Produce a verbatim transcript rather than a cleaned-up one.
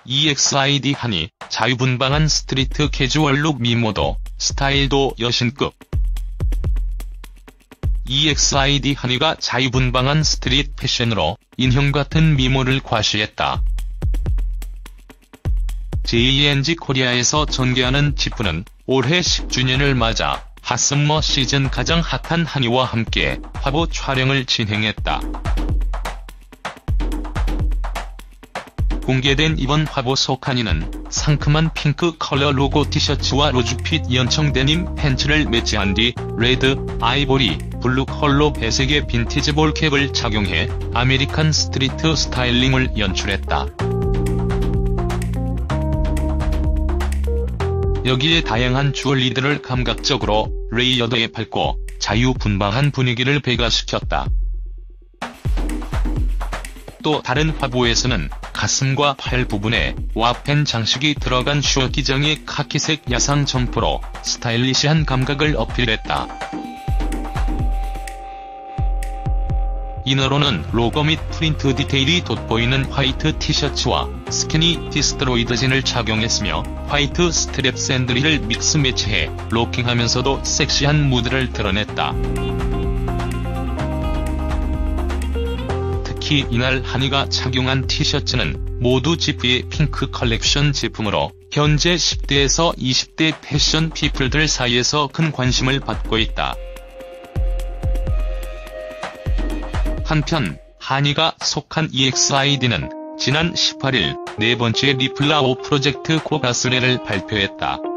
이엑스아이디 한이 자유분방한 스트리트 캐주얼룩 미모도 스타일도 여신급. 이엑스아이디 한이가 자유분방한 스트릿 패션으로 인형 같은 미모를 과시했다. 제이엔지 코리아에서 전개하는 지프는 올해 십 주년을 맞아 핫썸머 시즌 가장 핫한 한이와 함께 화보 촬영을 진행했다. 공개된 이번 화보 속 한이는 상큼한 핑크 컬러 로고 티셔츠와 로즈핏 연청 데님 팬츠를 매치한 뒤 레드, 아이보리, 블루 컬러 배색의 빈티지 볼캡을 착용해 아메리칸 스트리트 스타일링을 연출했다. 여기에 다양한 주얼리들을 감각적으로 레이어드에 밟고 자유분방한 분위기를 배가시켰다. 또 다른 화보에서는 가슴과 팔 부분에 와펜 장식이 들어간 슈어 기장의 카키색 야상 점퍼로 스타일리시한 감각을 어필했다. 이너로는 로고 및 프린트 디테일이 돋보이는 화이트 티셔츠와 스키니 디스트로이드 진을 착용했으며 화이트 스트랩 샌들을 믹스 매치해 로킹하면서도 섹시한 무드를 드러냈다. 특히 이날 한이가 착용한 티셔츠는 모두 지프의 핑크 컬렉션 제품으로 현재 십 대에서 이십 대 패션 피플들 사이에서 큰 관심을 받고 있다. 한편 한이가 속한 이엑스아이디는 지난 십팔 일 네 번째 리플라오 프로젝트 코가스레를 발표했다.